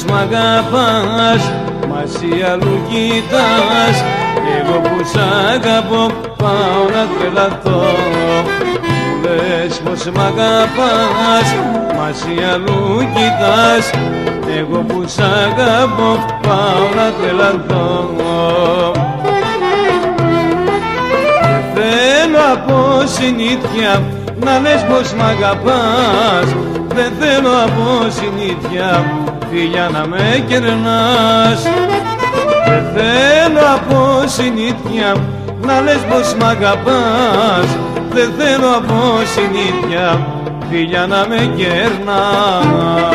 μ' αγαπάς, μα εσύ αλλού κοιτάς. Εγώ που σ' αγαπώ πάω να τρελαθώ. Μου λες πως μ' αγαπάς, μα εσύ αλλού κοιτάς. Εγώ που σ' αγαπώ πάω να τρελαθώ. Δεν θέλω από συνήθεια να λες πως μ' αγαπάς. Δεν θέλω από συνήθεια φιλιά να με κερνάς. Δεν θέλω από συνήθεια να λες πως μ' αγαπάς. Δεν θέλω από συνήθεια φιλιά να με κερνάς.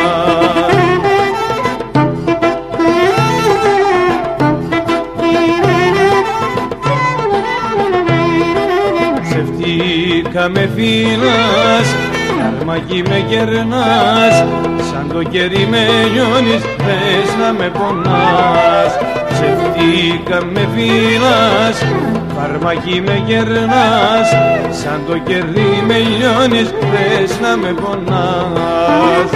Ψευτικά με φυλάς, αρμακί με κερνάς. Σαν το κερί με λιώνεις, θες να με πονάς. Ψευτικά με φυλάς, φαρμακί με κερνάς. Σαν το κερί με λιώνεις, θες να με πονάς.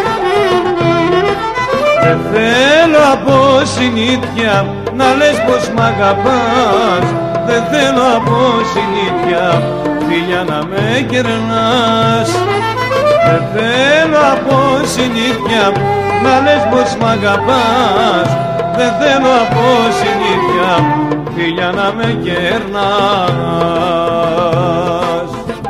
Δεν θέλω από συνήθεια να λες πως μ' αγαπάς. Δεν θέλω από συνήθεια φιλιά να με κερνάς. Δεν θέλω από συνήθεια να λες πως μ' αγαπάς. Δεν θέλω από συνήθεια φιλιά να με κερνάς.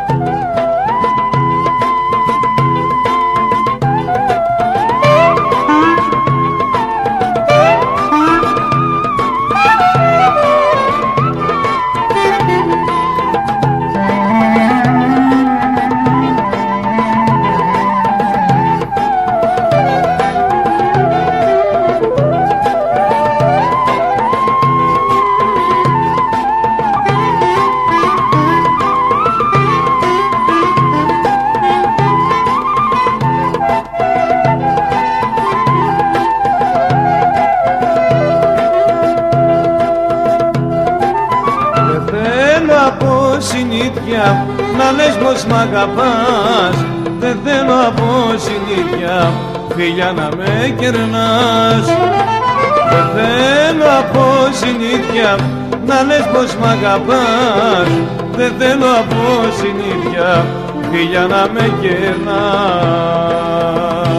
Από συνήθεια να λες πως μ' αγαπάς. Δεν θέλω από συνήθεια φιλιά να με κερνάς. Δεν θέλω από συνήθεια να λες πως μ' αγαπάς. Δεν θέλω από συνήθεια φιλιά να με κερνάς.